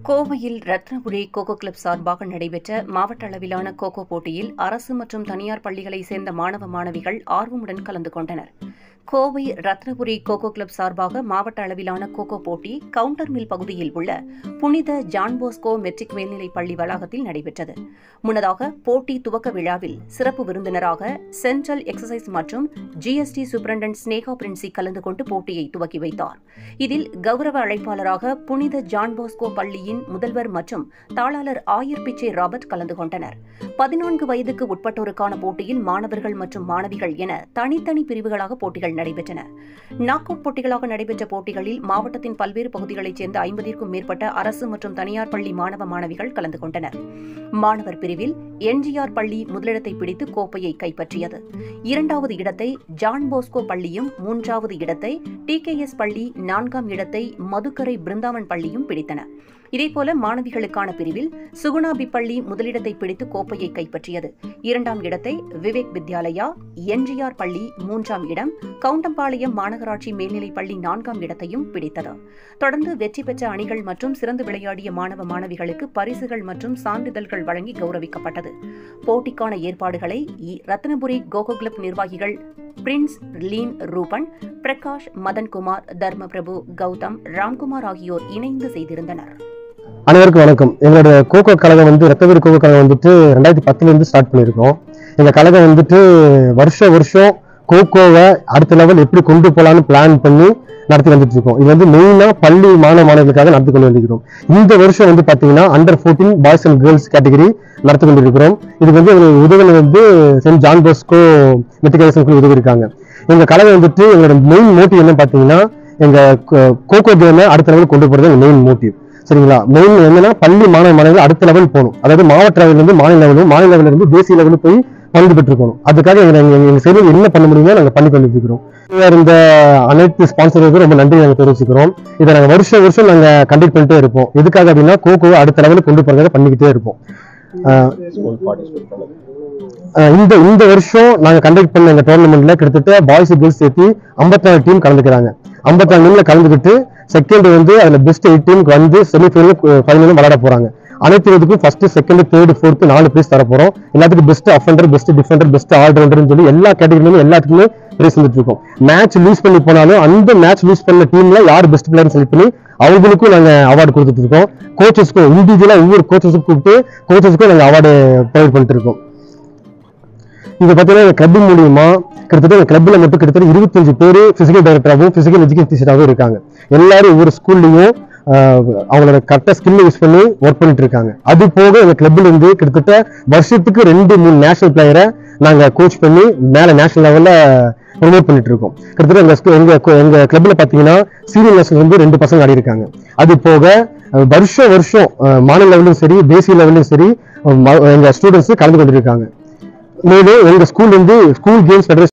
கோவையில் ரத்னபுரி கோகோ கிளப் சார்பாக நடைபெற்ற மாவட்ட அளவிலான கோகோ போட்டியில் அரசு மற்றும் தனியார் பள்ளிகளைச் சேர்ந்த மாணவ மாணவிகள் ஆர்வமுடன் கலந்து கொண்டனர். கோவை ரத்னபுரி கோகோ கிளப் சார்பாக மாவட்ட அளவிலான கோகோ போட்டி கவுண்டர் மில் பகுதியில் உள்ள புனித ஜான் போஸ்கோ மெட்ரிக் மேல்நிலைப் பள்ளி வளாகத்தில் நடைபெற்றது. முன்னதாக போட்டி துவக்க விழாவில் சிறப்பு விருந்தினராக சென்ட்ரல் எக்ஸசைஸ் மற்றும் ஜிஎஸ்டி சூப்பரண்டன்ட் ஸ்னேகா பிரின்சி கலந்து கொண்டு போட்டியை துவக்கி வைத்தார். இதில் கௌரவ அழைப்பாளராக புனித ஜான் போஸ்கோ பள்ளியின் முதல்வர் மற்றும் தாளாளர் ஆயர் பிச்சை ராபர்ட் கலந்து கொண்டனர். 14 வயதுக்கு உட்பட்டோருக்கான போட்டியில் மாணவர்கள் மற்றும் மாணவிகள் என தனித்தனி பிரிவுகளாக போட்டிகள் நடைபெற்றன. நாக் அவுட் போட்டிகளாக நடைபெற்ற போட்டிகளில் மாவட்டத்தின் பல்வேறு பகுதிகளைச் சேர்ந்த 50க்கும் மேற்பட்ட அரசு மற்றும் தனியார் பள்ளி மாணவ மாணவிகள் கலந்து கொண்டனர். மாணவர் பிரிவில் என்ஜிஆர் பள்ளி முதலிடத்தை பிடித்து கோப்பையை கைப்பற்றியது. 2வது இடத்தை ஜான் போஸ்கோ பள்ளியும், 3வது இடத்தை டிகேஎஸ் பள்ளி, 4ஆம் இடத்தை மதுக்கரை பிருந்தாவன் பள்ளியும் பிடித்தன. இதேபோல மாணவிகளுக்கான பிரிவில் சுகுணாபி பள்ளி முதலிடத்தை பிடித்து கோப்பையை கைப்பற்றியது. 2ஆம் இடத்தை விவேக் வித்யாலயா, என்ஜிஆர் பள்ளி 3ஆம் இடம், கவுண்டம்பாளையம் மாநகராட்சி மேல்நிலைப் பள்ளி 4ஆம் இடத்தையும் பிடித்தது. தொடர்ந்து வெற்றி பெற்ற அணிகள் மற்றும் சிறந்து விளையாடிய மாணவ மாணவிகளுக்கு பரிசுகள் மற்றும் சான்றிதழ்கள் வழங்கி கௌரவிக்கப்பட்டது. போட்டிக்கான ஏற்பாடுகளை ரத்னபுரி கோகோ கிளப் நிர்வாகிகள் பிரின்ஸ் லீன் ரூபன், பிரகாஷ், மதன்குமார், தர்மபிரபு, கௌதம், ராம்குமார் ஆகியோர் இணைந்து செய்திருந்தனர். அனைவருக்கும் வணக்கம். எங்களோட கோகோ கழகம் ரத்தபுரி கோகோ கழகம் 2010 ஸ்டார்ட் பண்ணியிருக்கோம். எங்க கழகம் வருஷம் கோகோவை அடுத்த லெவல் எப்படி கொண்டு போகலான்னு பிளான் பண்ணி நடத்தி வந்துட்டு இருக்கோம். இது மெயினா பள்ளி மாணவர்களுக்காக நடத்தி கொண்டு வந்திருக்கிறோம். இந்த வருஷம் பாத்தீங்கன்னா under 14 boys and girls category நடத்தி கொண்டிருக்கிறோம். இது உதவி சென்ட் ஜான் போஸ்கோ மெட்ரிகுலேஷன் உதவி இருக்காங்க. எங்க கழகம் எங்களோட மெயின் மோட்டிவ் என்ன பாத்தீங்கன்னா, எங்க கோகோ கேமை அடுத்த லெவல் கொண்டு போறது மெயின் மோட்டிவ். சரிங்களா? மெயின் என்னன்னா பள்ளி மாணவ மாணவர்கள் அடுத்த லெவல் போகணும். அதாவது மாவட்ட லெவலிருந்து மாநில லெவலும், மாநில லெவலில் இருந்து தேசிய லெவலில் போய் பங்கு பெற்றுக்கணும். அதுக்காக எங்க சைடில் என்ன பண்ண முடியுமோ நாங்கள் பண்ணி கொண்டிருக்கிறோம். இந்த அனைத்து ஸ்பான்சர்களுக்கும் ரொம்ப நன்றி நாங்கள் தெரிவிச்சுக்கிறோம். இதை நாங்கள் வருஷம் நாங்கள் கண்டக்ட் பண்ணிட்டே இருப்போம். எதுக்காக அப்படின்னா கோகோவை அடுத்த லெவலுக்கு கொண்டு போறதுக்காக பண்ணிக்கிட்டே இருப்போம். இந்த வருஷம் நாங்க கண்டக்ட் பண்ண இந்த டோர்னமெண்ட்ல கிட்டத்தட்ட பாய்ஸ் கேர்ள்ஸ் சேர்த்து 54 டீம் கலந்துக்கிறாங்க. 54 டீம்ல கலந்துக்கிட்டு செகண்ட் அதுல பெஸ்ட் 8 டீமுக்கு செமிஃபைனல் ஃபைனலும் விளையாட போறாங்க. அனைத்து இதுக்கும் first, second, third, fourth 4 prize தர போறோம். எல்லாத்துக்கும் best offender, best defender, best ஆல்ரவுண்டர்னு சொல்லி எல்லா கேட்டகரியிலுமே எல்லாத்துக்குமே பிரைஸ் வந்துட்டு இருக்கோம். மேட்ச் லூஸ் பண்ணி போனாலும் அந்த மேட்ச் லூஸ் பண்ண டீம்ல யார் பெஸ்ட் பிளேயர் செலக்ட் பண்ணி அவங்களுக்கும் நாங்க அவார்டு கொடுத்துட்டு இருக்கோம். கோச்சஸ்க்கும் இண்டிவிஜுவலா ஒவ்வொரு கோச்சஸுக்கும் கூப்பிட்டு கோச்சஸ்க்கும் நாங்க அவார்டு ப்ரொவைட் பண்ணிட்டு இருக்கோம். இது பார்த்தீங்கன்னா கிளப் மூலியமா கிட்டத்தட்ட கிளப்ல மட்டும் கிட்டத்தட்ட 25 பேர் பிசிக்கல் டைரக்டராகவும் பிசிக்கல் எஜுகேஷன் டீச்சராகவும் இருக்காங்க. எல்லாரும் ஒவ்வொரு ஸ்கூல்லையும் அவங்களோட கரெக்டா ஸ்கில் யூஸ் பண்ணி ஒர்க் பண்ணிட்டு இருக்காங்க. அது போக எங்க கிளப்ல கிட்டத்தட்ட வருஷத்துக்கு 2-3 நேஷனல் பிளேயரை நாங்க கோச் பண்ணி மேல நேஷனல் லெவல்ல ப்ரொமோட் பண்ணிட்டு இருக்கோம். கிட்டத்தட்ட எங்க கிளப்ல பாத்தீங்கன்னா சீனியர் நேஷனல் 2 பசங்க ஆடி இருக்காங்க. அது போக வருஷம் மாநில லெவலும் சரி, தேசிய லெவலும் சரி எங்க ஸ்டூடெண்ட்ஸ் கலந்து கொண்டிருக்காங்க. மேலும் எங்க ஸ்கூல் கேம்ஸ்